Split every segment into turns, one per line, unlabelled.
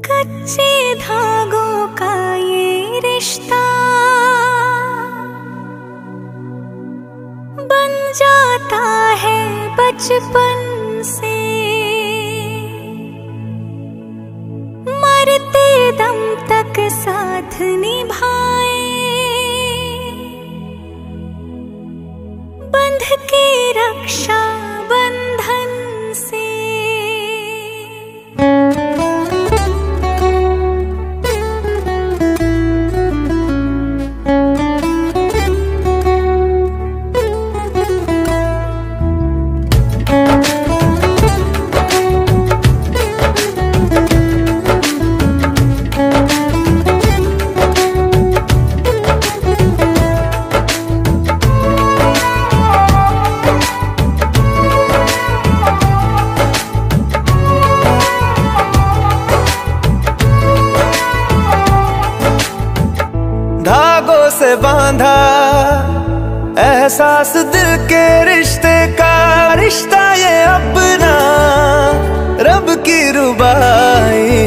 कच्चे धागों का ये रिश्ता बन जाता है बचपन से, मरते दम तक साथ निभाए, बंध के रक्षा बंधन से।
धागों से बांधा एहसास दिल के रिश्ते का, रिश्ता ये अपना रब की रुबाई।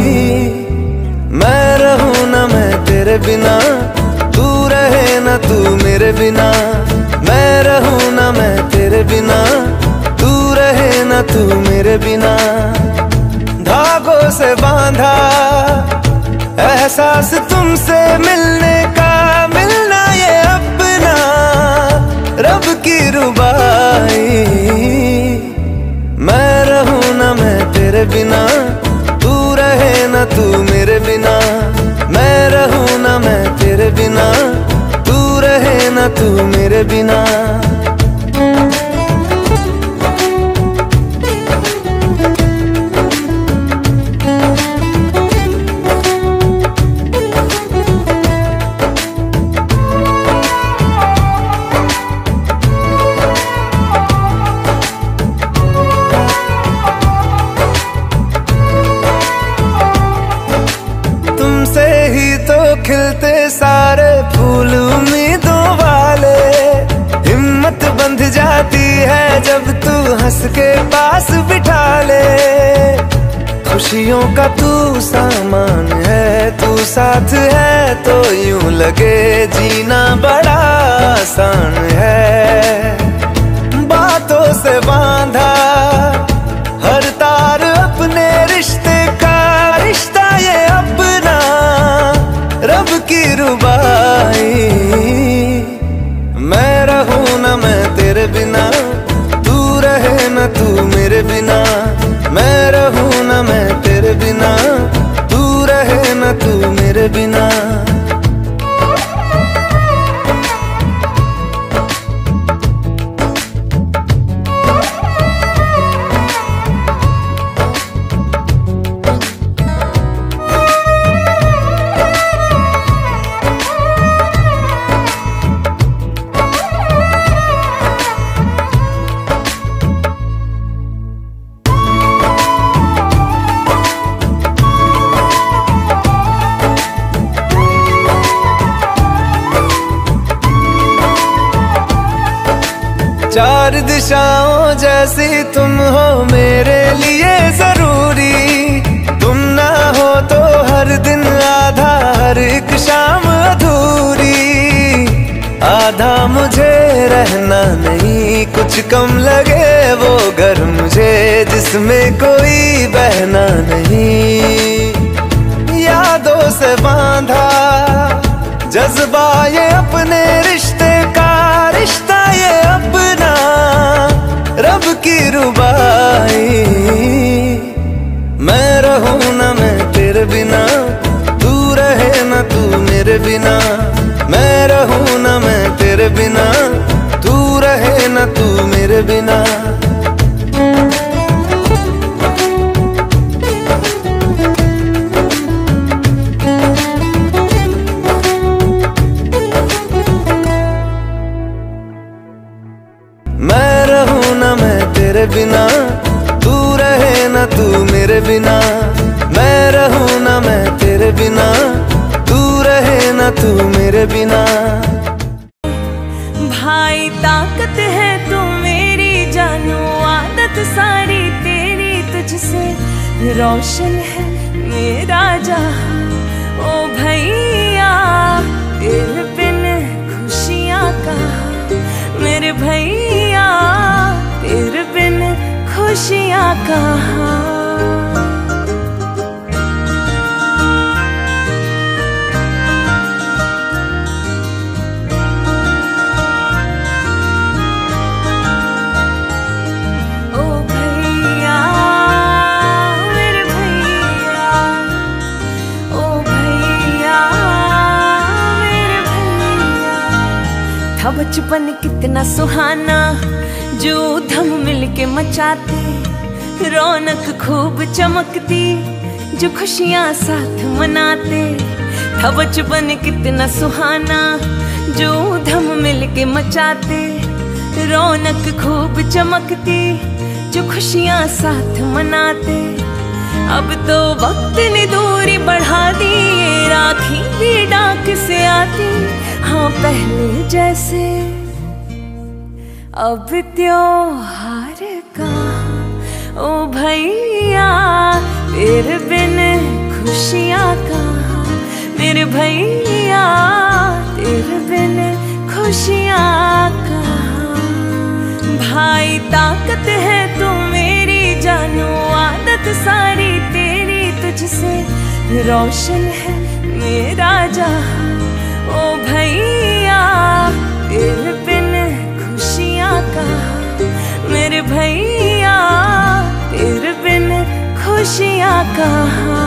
मैं रहूं ना मैं तेरे बिना, तू रहे ना तू मेरे बिना। मैं रहूं ना मैं तेरे बिना, तू रहे ना तू मेरे बिना। धागों से बांधा एहसास तुमसे मिलने का, मिलना ये अपना रब की रुबाई। मैं रहूं ना मैं तेरे बिना, तू रहे ना तू मेरे बिना। मैं रहूं ना मैं तेरे बिना, तू रहे ना तू मेरे बिना। खिलते सारे फूल उम्मीदों वाले, हिम्मत बंध जाती है जब तू हंस के पास बिठा ले। खुशियों का तू सामान है, तू साथ है तो यूं लगे जीना बड़ा आसान है। बातों से बांधा हर तार अपने रिश्ते का, रिश्ता ये अपना रब की रुबाई। मैं रहूं ना मैं तेरे बिना, तू रहे ना तू मेरे बिना। मैं रहूं ना मैं तेरे बिना, तू रहे ना तू मेरे बिना। चार दिशाओं जैसी तुम हो मेरे लिए जरूरी। तुम ना हो तो हर दिन आधा, हर एक शाम अधूरी। आधा मुझे रहना नहीं, कुछ कम लगे वो घर मुझे जिसमें कोई बहना नहीं। यादों से बांधा जज्बा ये अपने रिश्ते का, रिश्ता ये अपना रब की रुबाई। मैं रहूं ना मैं तेरे बिना, तू रहे ना तू मेरे बिना। मैं रहूं ना मैं तेरे बिना, तू रहे ना तू मेरे बिना। मैं रहूं ना मैं तेरे बिना, तू रहे ना तू मेरे बिना। मैं रहूं ना मैं तेरे बिना, तू रहे ना तू मेरे बिना।
भाई ताकत है तू मेरी जानू, आदत सारी तेरी तुझसे रोशन है मेरा जहां। ओ भैया तेरे बिन खुशियां कहाँ, मेरे भैया तेरे बिन खुशियां कहाँ। बचपन कितना सुहाना, जो धम मिलके मचाते, रौनक खूब चमकती, जो खुशियां साथ मनाते। था बचपन कितना सुहाना, जो धम मिलके मचाते, रौनक खूब चमकती, जो खुशियां साथ मनाते। अब तो वक्त ने दूरी बढ़ा दी, राखी भी डाक से आती। हाँ पहले जैसे अब त्योहार कहाँ। ओ भैया तेरे बिन खुशियां कहाँ, मेरे भैया तेरे बिन खुशियां कहाँ। भाई ताकत है तू मेरी, जानू आदत सारी तेरी, तुझसे रोशन है मेरा जहां। ओ भैया तेरे बिन खुशियां कहाँ, मेरे भैया तेरे बिन खुशियां कहाँ।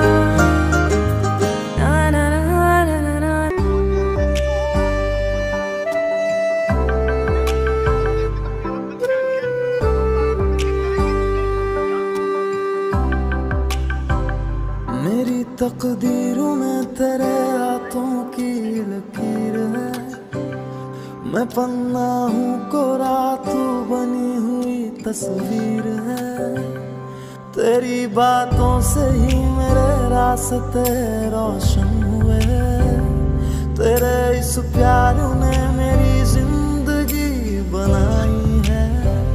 मेरी तकदीरों में तेरे हाथों की लकीर है। मैं पन्ना हूँ कोरा, तू बनी हुई तस्वीर है। तेरी बातों से ही मेरे रास्ते रोशन हुए। तेरे इस प्यार ने मेरी जिंदगी बनाई है।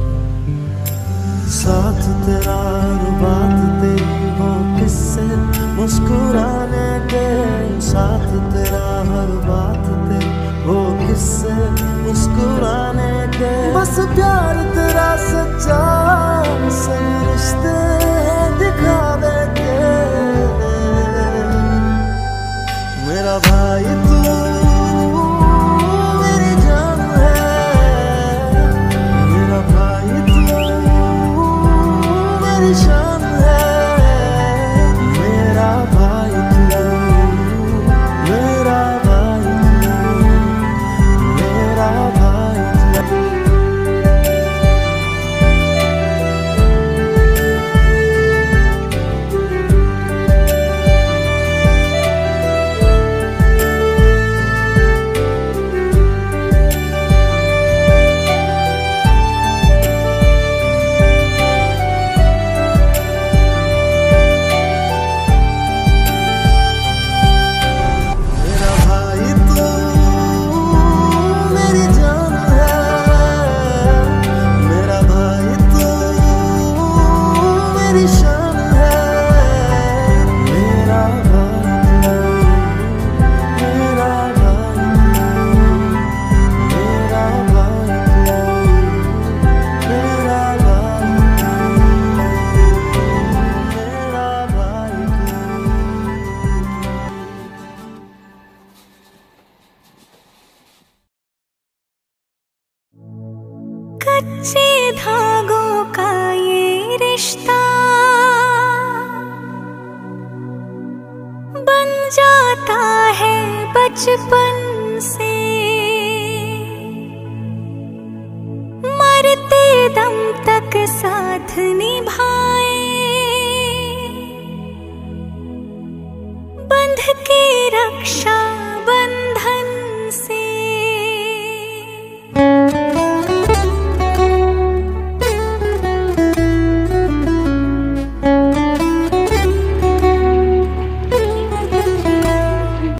साथ तेरा हर बात तेरी वो किस्से मुस्कुराने के, साथ तेरा हर बात तेरी वो किस्से मुस्कुराने के। बस प्यार तेरा सच्चा, सही रिश्ते दिखा देते। मेरा भाई तू मेरी जान है, मेरा भाई तू मेरी शान है। मेरा भाई तू, मेरा भाई तू, मेरा भाई तू।
कच्चे धागों का ये रिश्ता बन जाता है बचपन से। मरते दम तक साथ निभाए, बंध के रक्षा